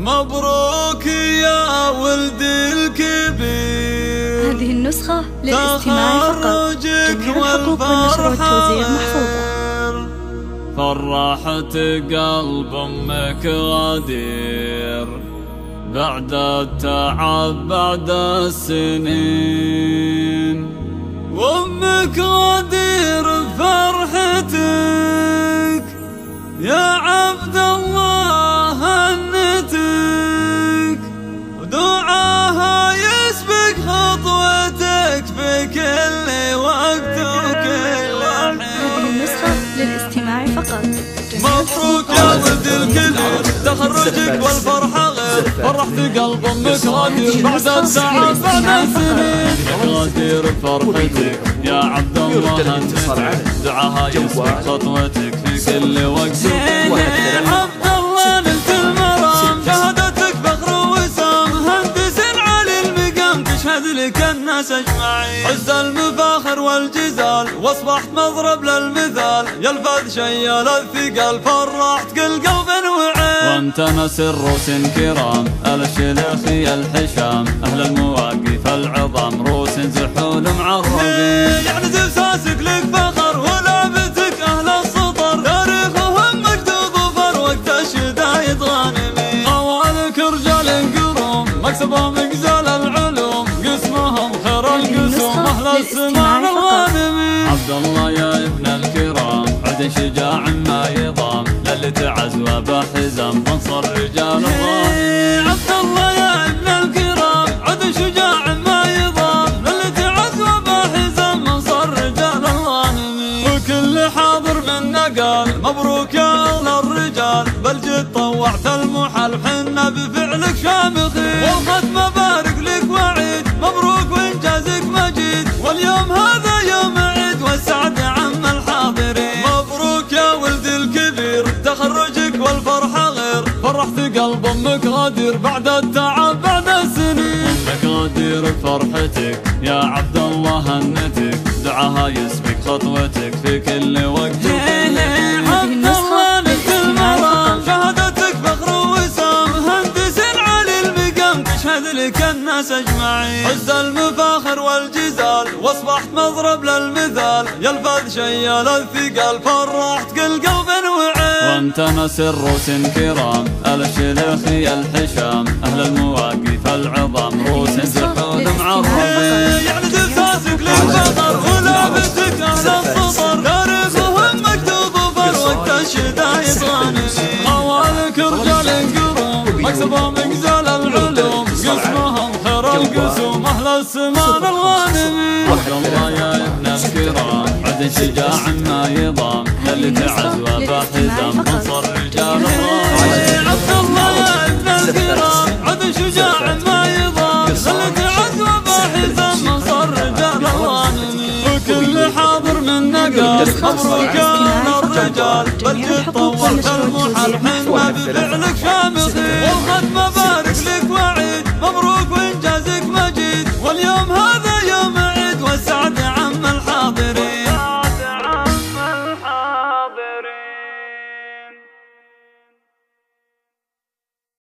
مبروك يا ولد الكبير. هذه النسخة للاستماع فقط. جميع الحقوق والنشر والتوزيع محفوظة. فرحت قلب أمك غدير بعد التعب بعد السنين، وأمك غدير فرحتك يا عبد الله هنتك، ودعاها يسبق خطوتك في كل وقت وكل حين. هذه النسخة للاستماع فقط. مبروك يا ولد الكبير تخرجك والفرحة غير، فرحت قلب أمك غدير بعد التعب بعد السنين، غدير فرحتك يا عبد الله هنتك، دعاها يسبق خطوتك في كل وقت. عبد الله نلت المرام شهادتك فخر ووسام، مهندس علي المقام تشهد لك الناس اجمعين، عز المفاخر والجزال واصبحت مضرب للمثال، يا الفذ شيال الثقال فرحت كل قلب وعين. وانت نسر روس كرام الشلخي الحشام، اهل المواقف العظام روس زحول معربين، يعني زفساسك لك فخر ولعبتك اهل السطر، تاريخهم مكتوب وفر وقت الشدايد غانمين، خوالك رجال قروم مكسبهم اجزال العلوم، قسمهم خير القسوم اهل السمان الغانمين. عبد الله يا ابن الكرام عد شجاع ما يضام، للي تعز وبحزام منصر رجال الغانمين. عبد الله يا ابن الكرام عد شجاع ما يضام، للي تعز وبحزام منصر رجال الغانمين، وكل حاضر منا قال مبروك يا اهل الرجال، بل جد طوعت المحال حنا بفعلك شامخين، والختم بارك لك وعيد مبروك وانجازك مجيد، واليوم هذا يوم عيد والسعد عم الحاضرين. مبروك يا ولد الكبير تخرجك والفرحة غير، فرحت قلب أمك غدير بعد التعب بعد السنين، أمك غدير فرحتك يا عبد الله هنتك، دعاها يسبق خطوتك في كل وقت. عبد الله نلت المرام شهادتك فخر ووسام، مهندس علي المقام تشهد لك الناس اجمعين، عز المفاخر والجزال واصبحت مضرب للمثال، يا الفذ شيال الثقال فرحت كل قلب وعين. وانت نسر روس كرام الشلخي الحشام، اهل المواقف العظام روس زحول معربين، يعني دفاسك للفخر ولعبتك اهل السطر، تاريخهم مكتوب وفر وقت الشدايد غانمين، خوالك رجال قروم مكسبهم اجزال العلوم، قسمهم خير القسوم اهل السمان الغانمين. عبد الله يا ابن الكرام عد شجاع ما يضام، للي تعز وبحزام منصر رجال الغانمين. عبد الله يا ابن الكرام عد شجاع ما يضام، للي تعز وبحزام منصر رجال الغانمين، وكل حاضر منا قال مبروك يا اهل الرجال، بل جد طوعت المحال حنا بفعلك شامخين، والختم بارك لك وعيد مبروك وانجازك مجيد، واليوم